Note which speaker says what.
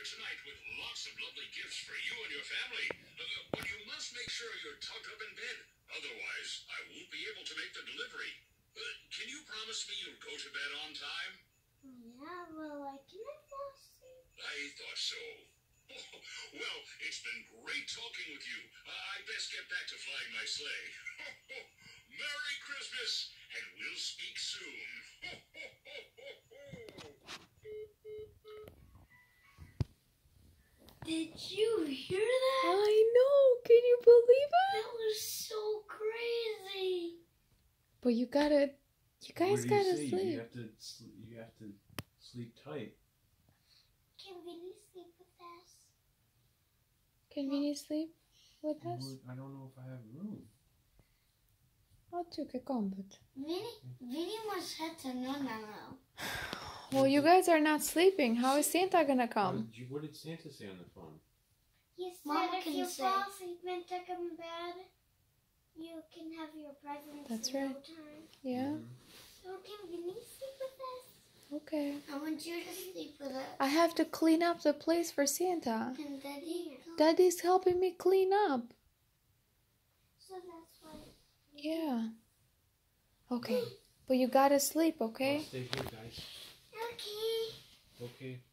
Speaker 1: here tonight with lots of lovely gifts for you and your family. But you must make sure you're tucked up in bed. Otherwise, I won't be able to make the delivery. Can you promise me you'll go to bed on time?
Speaker 2: Yeah, well, I can't fall asleep.
Speaker 1: I thought so. Well, it's been great talking with you. I best get back to flying my sleigh. Merry Christmas, and we'll speak soon.
Speaker 2: Did you hear that?
Speaker 3: I know. Can you believe it?
Speaker 2: That was so crazy.
Speaker 3: But you guys gotta
Speaker 4: sleep.
Speaker 3: sleep.
Speaker 4: You have to sleep tight.
Speaker 2: Can Vinny sleep with us?
Speaker 3: Can Vinny sleep with us?
Speaker 4: I don't know if I have room.
Speaker 3: Jag tycker kompet.
Speaker 2: Vinny must head to Nonna now.
Speaker 3: Well, you guys are not sleeping. How is Santa gonna come?
Speaker 4: What did Santa say on the phone?
Speaker 2: He said
Speaker 5: Mama
Speaker 2: if
Speaker 5: can
Speaker 2: you
Speaker 5: say.
Speaker 2: fall asleep and tuck in bed, you can have your presents
Speaker 3: That's
Speaker 2: in no
Speaker 3: right.
Speaker 2: time.
Speaker 3: Yeah?
Speaker 2: So can Vinny sleep with us?
Speaker 3: Okay.
Speaker 2: I want you to sleep with us.
Speaker 3: I have to clean up the place for Santa.
Speaker 2: And Daddy.
Speaker 3: Daddy's helping me clean up.
Speaker 2: So that's why.
Speaker 3: Yeah. Okay. But you gotta sleep, okay?
Speaker 4: I'll stay here, guys.
Speaker 2: Okay.
Speaker 4: Okay.